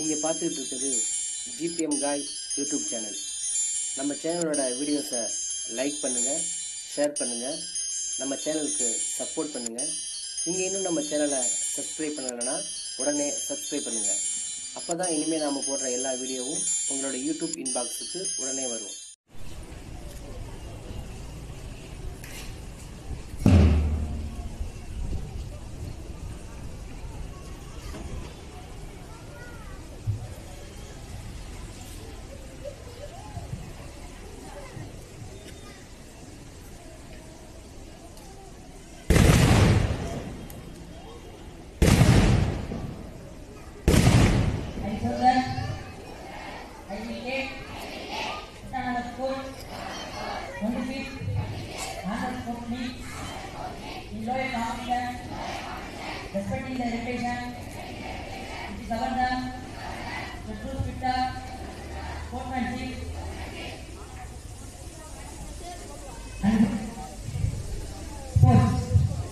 நீங்கள் பார்த்துக்கிட்டு இருக்குது ஜிபிஎம் காய் யூடியூப் சேனல். நம்ம சேனலோட வீடியோஸை லைக் பண்ணுங்கள், ஷேர் பண்ணுங்கள், நம்ம சேனலுக்கு சப்போர்ட் பண்ணுங்கள். நீங்கள் இன்னும் நம்ம சேனலை சப்ஸ்கிரைப் பண்ணலைன்னா உடனே சப்ஸ்கிரைப் பண்ணுங்கள். அப்போ தான் இனிமேல் நாம் போடுற எல்லா வீடியோவும் உங்களோட யூடியூப் இன்பாக்ஸுக்கு உடனே வரும். Respecting the education, which is governed the true spirit, sportsmanship, and sports.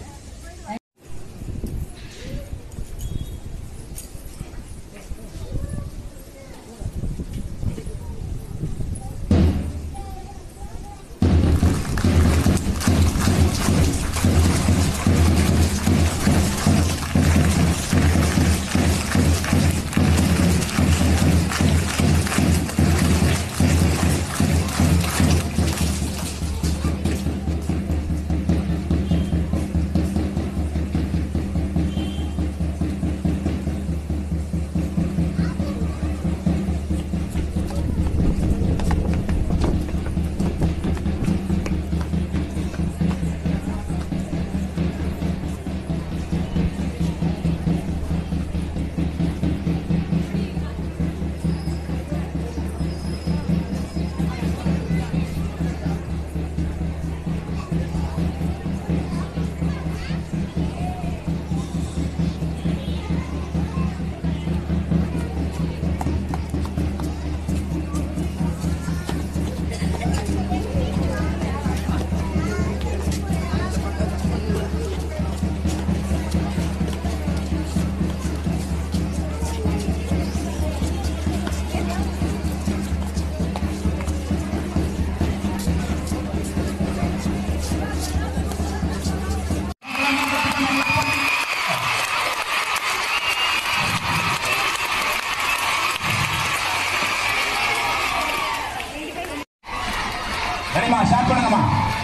சரிம்மா, ஸ்டார்ட் பண்ணுங்கம்மா.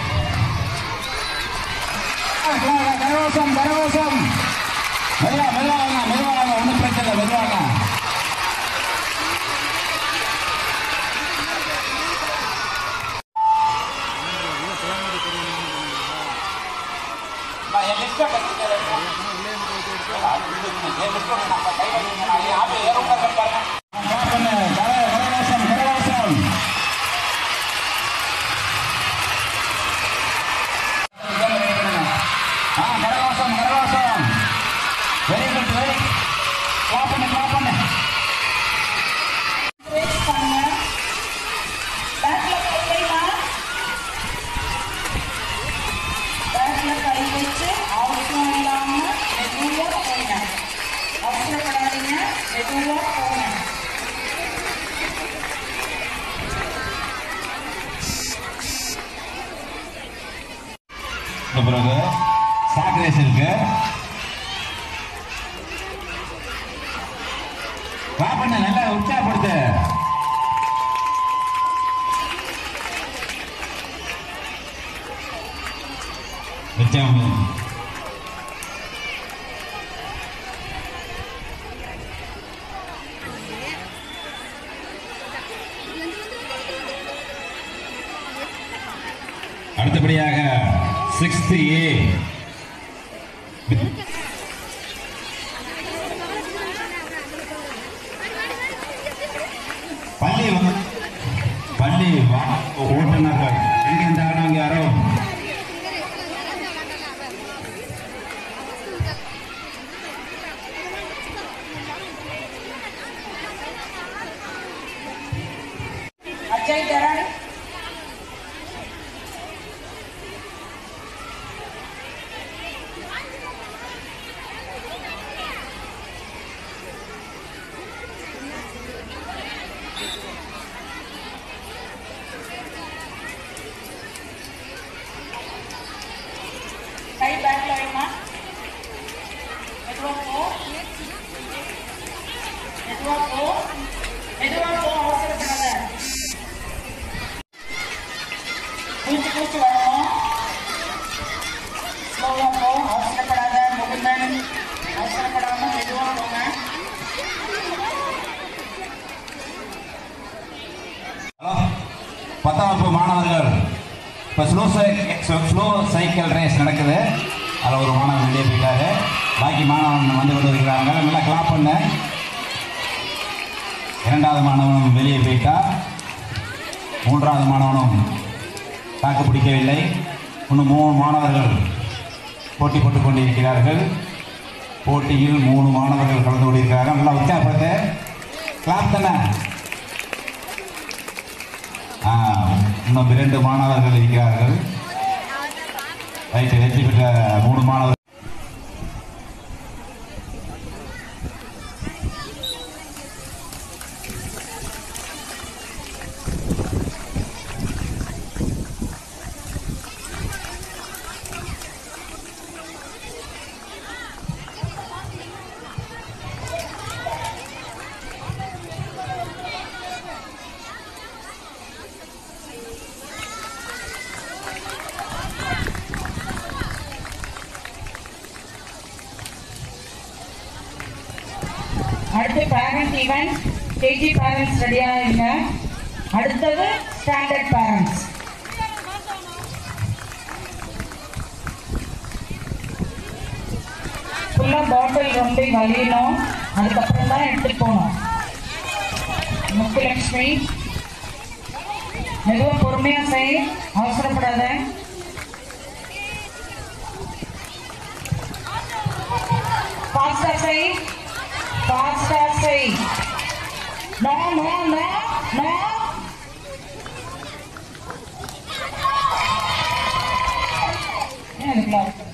கரகோஷம் கரகோஷம். மெதுவா மெதுவா வாங்க, மெதுவா வாங்க, ஒன்றும் பிரச்சனை இல்லை, மெதுவா வாங்க. Very good, very good. Clap on it, clap on it. பிறகு சாக்ரேஸ் இருக்கு. பாப்பண்ண நல்லா உற்சாகப்படுத்து. அடுத்தபடியாக 6th A பள்ளி ஓட்டுநர்கள் என்கின்றாங்க. யாரோ அஜய் தரன், 10ஆம் வகுப்பு மாணவர்கள் இப்போ ஸ்லோ சைக்கிள் ரேஸ் நடக்குது. அதில் ஒரு மாணவன் வெளியே போயிட்டாரு. பாக்கி மாணவன் வந்து கொண்டு வருகிறாங்க. நல்லா கிளாப் பண்ண. 2வது மாணவனும் வெளியே போயிட்டா. 3வது மாணவனும் தாக்கு பிடிக்கவில்லை. இன்னும் 3 மாணவர்கள் போட்டி போட்டுக் கொண்டிருக்கிறார்கள். போட்டியில் 3 மாணவர்கள் கலந்து கொண்டிருக்கிறார்கள். நல்லா உற்சாகப்படுத்த கிளாப் தானே. இன்னும் 2 மாணவர்கள் இருக்கிறார்கள். ரைட்டு, வெற்றி பெற்ற 3 மாணவர்கள். அடுத்து பேரண்ட் ஈவென்ட். கேஜி பேரண்ட்ஸ் ரெடியா இருங்க. அடுத்தது ஸ்டாண்டர்ட் பேரண்ட்ஸ். ஃபுல்லா பாட்டில் ரொம்ப வலியணும். அதுக்கப்புறம் தான் எடுத்துட்டு போகணும். முத்துலட்சுமி மெதுவாக பொறுமையா செய், அவசரப்படாத. ஃபாஸ்டா செய், ஃபாஸ்டா செய். No no no no. ஏன்